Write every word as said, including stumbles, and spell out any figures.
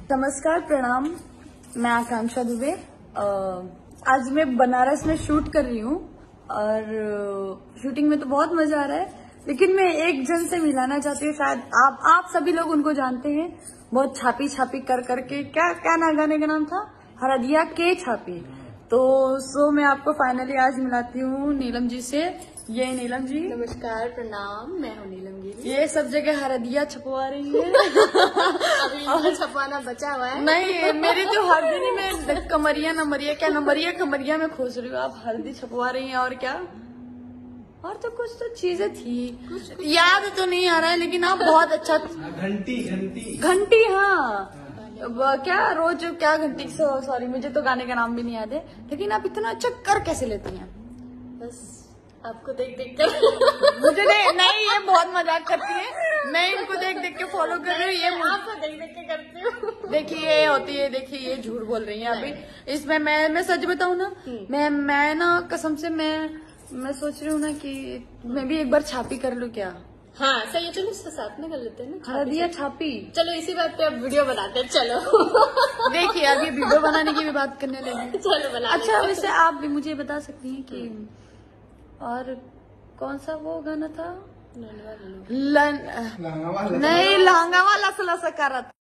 नमस्कार, प्रणाम। मैं आकांक्षा दुबे। आज मैं बनारस में शूट कर रही हूँ और शूटिंग में तो बहुत मजा आ रहा है, लेकिन मैं एक जन से मिलाना चाहती हूँ। शायद आप आप सभी लोग उनको जानते हैं, बहुत छापी छापी कर करके। क्या क्या ना गाने का नाम था, हरदिया के छापी। तो सो मैं आपको फाइनली आज मिलाती हूँ नीलम जी से। ये नीलम जी, नमस्कार, प्रणाम। मैं हूँ नीलम गिरी। ये सब जगह हरदिया छपवा रही है। अभी और छपवाना बचा हुआ है। नहीं, मेरी तो हर दिन ही मैं कमरिया नमरिया क्या नमरिया कमरिया में खोज रही हूँ। आप हल्दी छपवा रही हैं और क्या, और तो कुछ तो चीजें थी, कुछ, कुछ याद तो नहीं आ रहा है, लेकिन आप बहुत अच्छा। घंटी घंटी घंटी, हाँ। क्या रोज क्या घंटी, सॉरी मुझे तो गाने का नाम भी नहीं याद है, लेकिन आप इतना अच्छा कर कैसे लेती हैं? बस आपको देख देख कर। मुझे नहीं, नहीं, ये बहुत मजाक करती है। मैं इनको देख देख के फॉलो कर रही हूँ। ये आपको देख देख के करती हूँ। देखिए ये होती है, देखिए ये झूठ बोल रही है अभी। इसमें मैं मैं सच बताऊँ ना, मैं मैं ना कसम से मैं मैं सोच रही हूँ ना कि मैं भी एक बार छापी कर लूँ क्या। हाँ सही है, चलो इसके साथ में कर लेते हैं ना। हरदिया छापी। चलो इसी बात पे अब वीडियो बनाते हैं। चलो देखिए अभी वीडियो बनाने की भी बात करने लगी। चलो बना। अच्छा, वैसे आप भी मुझे बता सकती हैं कि और कौन सा वो गाना था? लन... नहीं, लहंगा वाला सला सकारा।